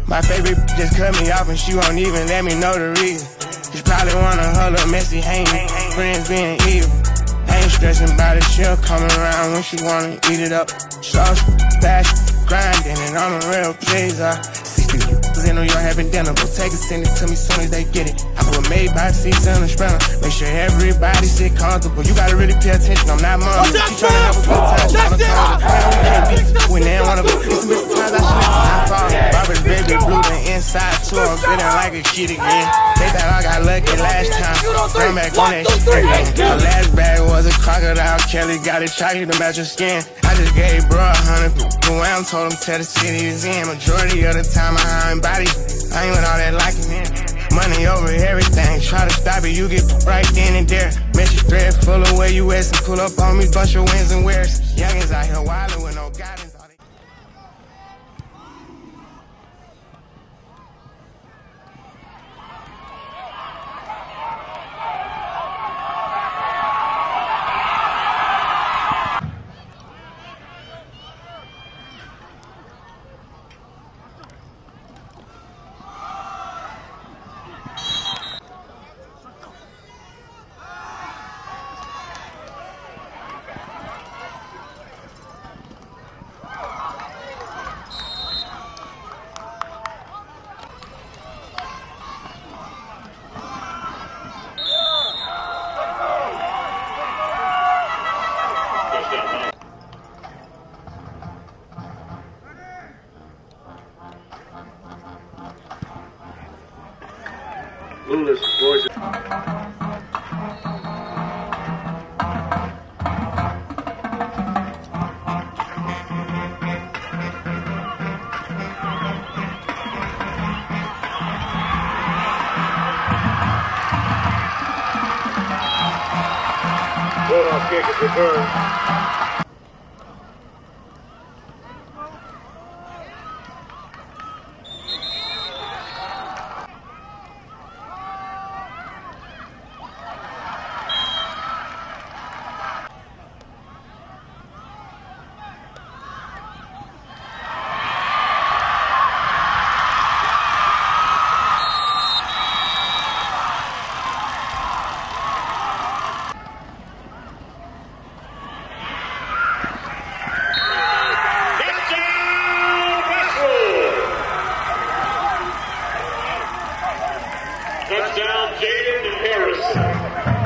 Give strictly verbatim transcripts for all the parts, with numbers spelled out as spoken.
My favorite just cut me off and she won't even let me know the reason. She probably wanna her little messy hanging, friends being evil. I ain't stressing about it, she'll come around when she wanna eat it up. Sauce, fashion, grinding, and I'm a real pleaser. In New York having dinner, go take it, send it to me soon as they get it. I put made by season and spreader. Make sure everybody sit comfortable. You gotta really pay attention, I'm not mom. She tryna have a good time, tryna call it. When they wanna go, it's some times I slip and I fall. Robert's baby blue, the inside too. I'm feeling like a kid again. They thought I got lucky last time. Come back on that shit again. The last bag was a crocodile. Kelly got it chocolate to match your skin. I just gave bro a hundred. The way I'm told him tell the city is in. Majority of the time I ain't body. I ain't with all that liking in. Money over everything. Try to stop it, you get right then and there. Message thread full of where you at. And pull up on me, bunch of wins and wears. Youngins out here wildin' with no guidance. Lewis, Georgia. Bulldog kick is returned. Touchdown, Jaden Harrison.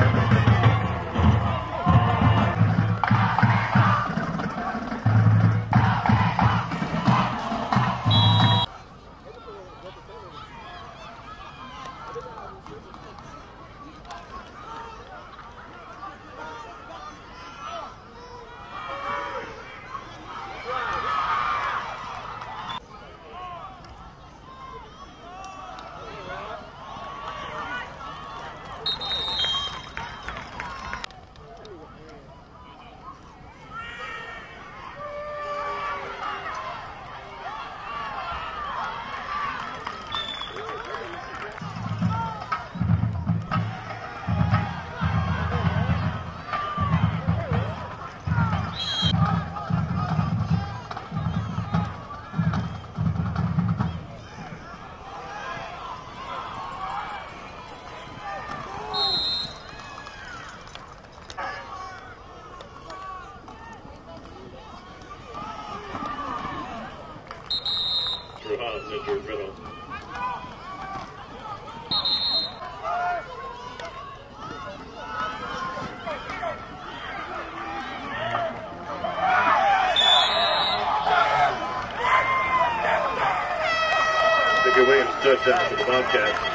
Injured middle. Bigger Williams touchdown for the Bobcats.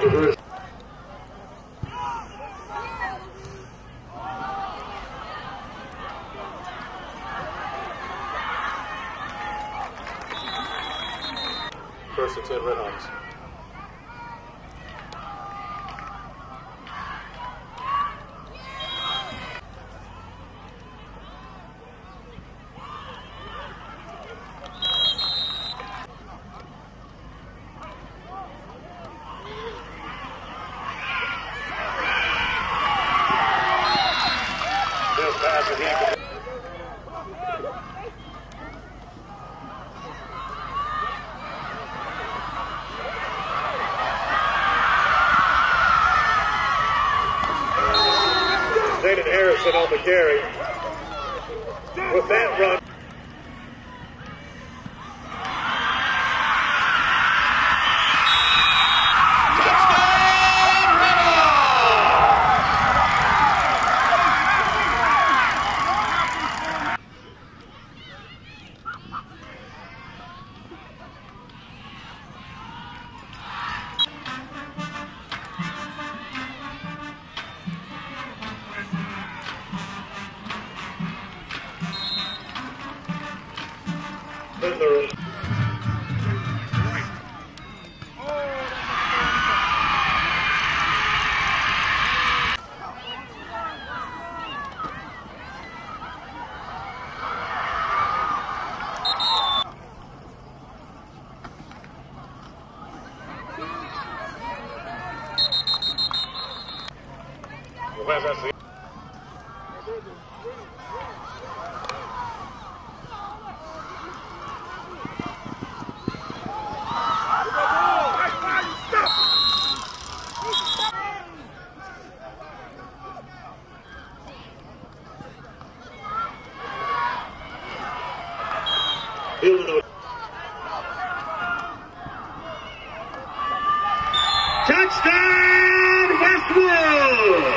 reverse. First and ten, Red Hawks. Pass again. Zayden Harrison on the carry. With that run. Fiddler. Where's that? Illinois. Touchdown, Westwood!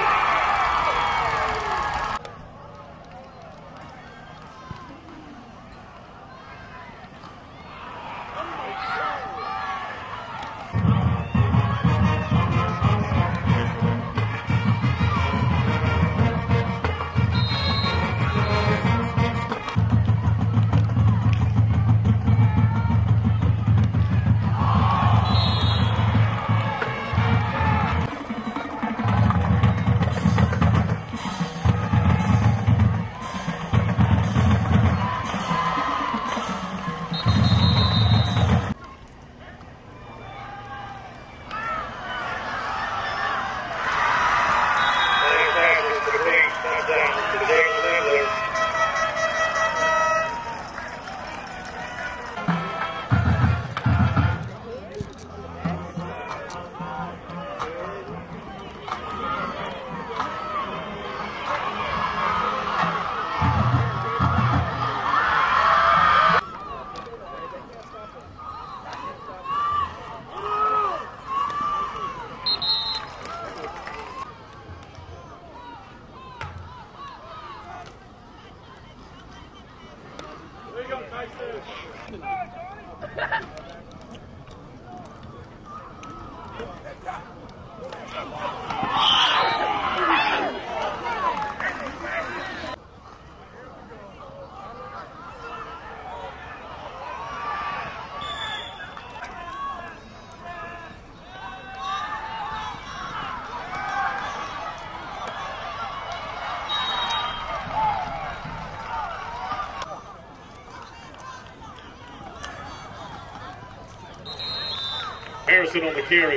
Harrison on the carry.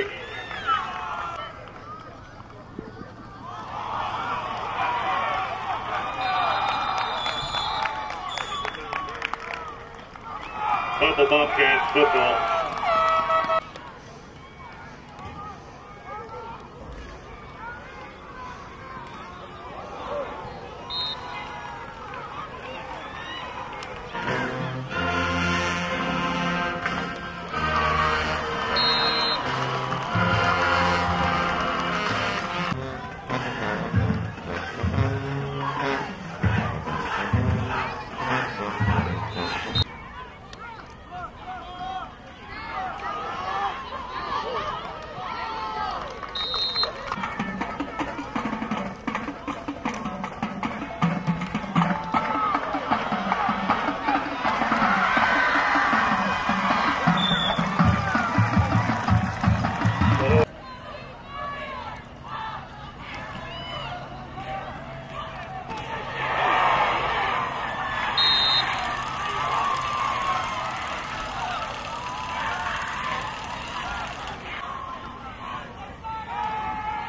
Bumble Bobcat football.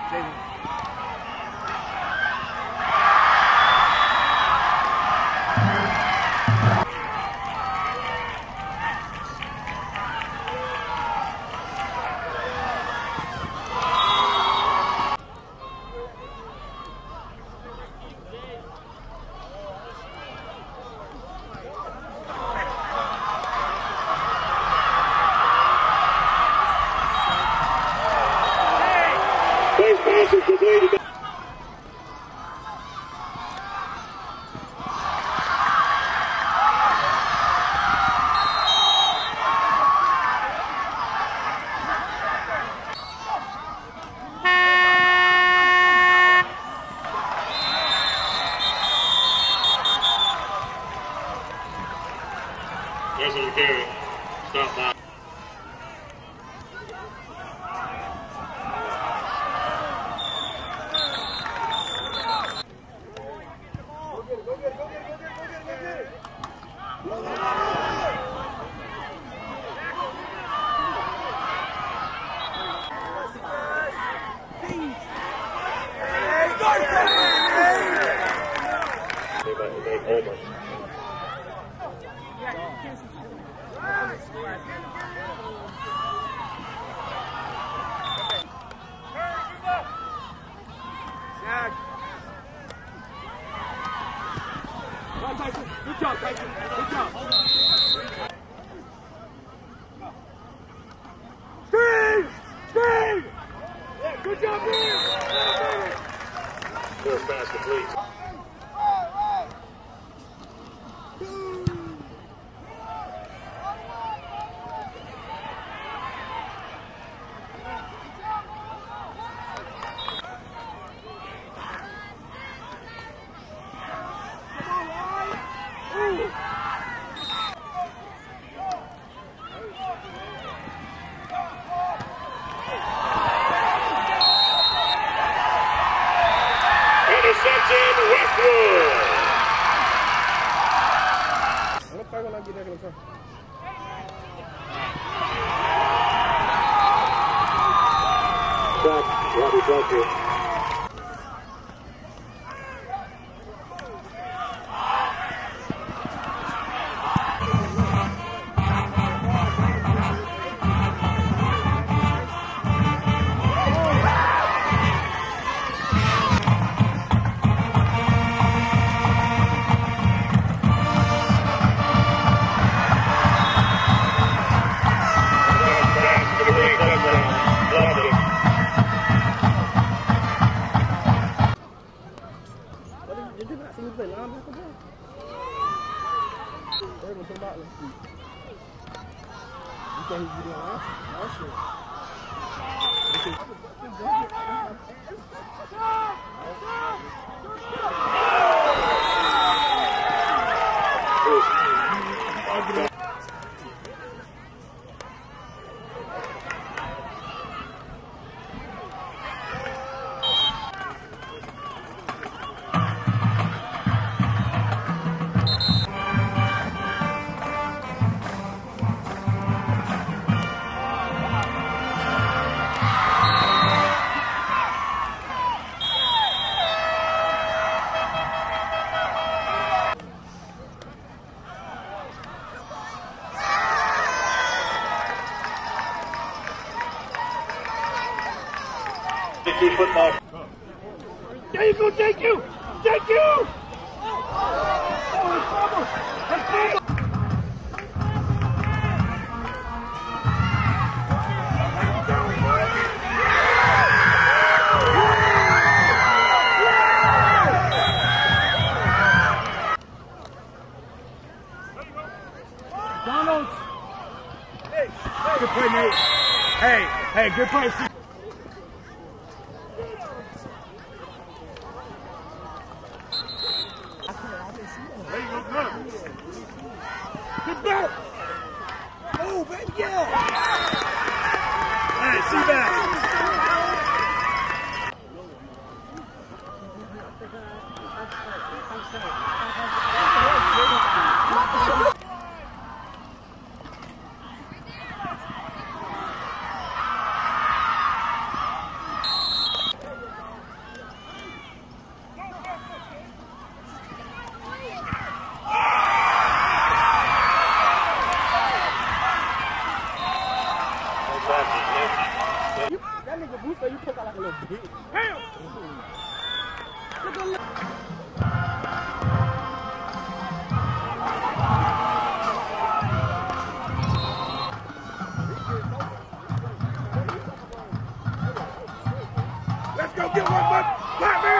Base pass is completed. Westwood carry. Stop by. Good job, Tyson. Good job. Steve! Steve! Yeah, good job, Steve! First pass complete. Interception, Westwood. Back, Robbie Bluffton. Football. There you go, thank you! Thank you! Donald! Hey, good play, Nate. Hey, hey, good play. Good back! Oh, baby, yeah! Hey, see that! the booster, you took out like a little bitch. Damn! Look at Let's go get one, bud. Black man.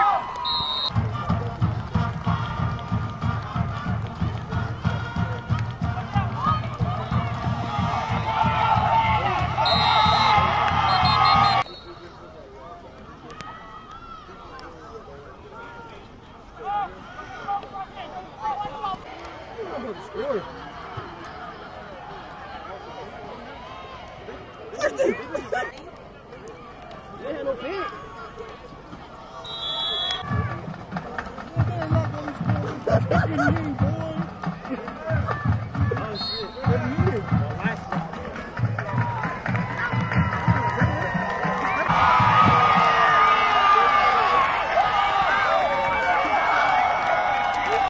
They had no pants.